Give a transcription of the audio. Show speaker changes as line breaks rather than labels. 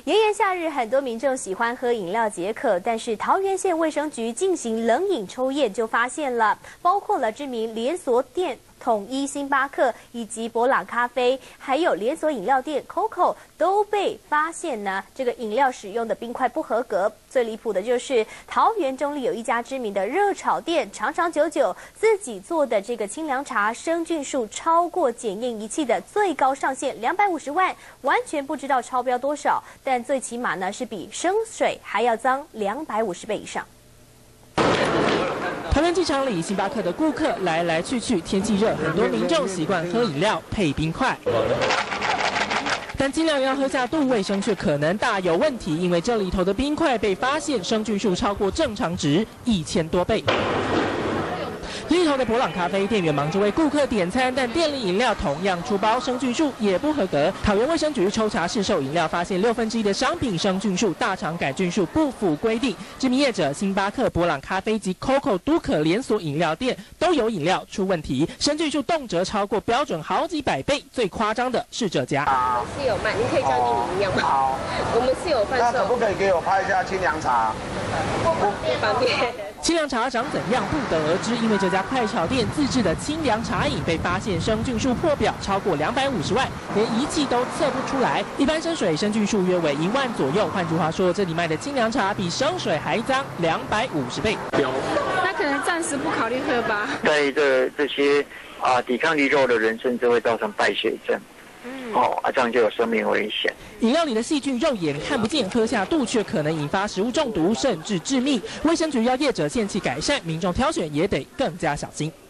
炎炎夏日，很多民众喜欢喝饮料解渴，但是桃园县卫生局进行冷饮抽验，就发现了包括了知名连锁店统一、星巴克以及伯朗咖啡，还有连锁饮料店 COCO 都被发现呢，这个饮料使用的冰块不合格。最离谱的就是桃园中立有一家知名的热炒店，长长久久自己做的这个清凉茶生菌数超过检验仪器的最高上限250万，完全不知道超标多少，但最起码呢是比生水还要脏250倍以上。
桃园机场里，星巴克的顾客来来去去，天气热，很多民众习惯喝饮料配冰块。但尽量要喝下肚，卫生却可能大有问题，因为这里头的冰块被发现生菌数超过正常值1000多倍。里头的伯朗咖啡店员忙着为顾客点餐，但店里饮料同样出包，生菌数也不合格。桃园卫生局抽查市售饮料，发现1/6的商品生菌数、大肠杆菌数不符规定。知名业者星巴克、伯朗咖啡及 COCO 都可连锁饮料店都有饮料出问题，生菌数动辄超过标准好几百倍。最夸张的是这家，
我们是有卖，您可以叫你一样吗？好，我们是有贩售。那可不可以给我拍一下清凉茶？不方便。
清凉茶长怎样不得而知，因为这家快炒店自制的清凉茶饮被发现生菌数破表，超过250万，连仪器都测不出来。一般生水生菌数约为1万左右，换句话说，这里卖的清凉茶比生水还脏250倍。
那可能暂时不考虑喝吧。
在这些抵抗力弱的人，甚至会造成败血症。这样就有生命危险。
饮料里的细菌肉眼看不见，喝下肚却可能引发食物中毒，甚至致命。卫生局要业者限期改善，民众挑选也得更加小心。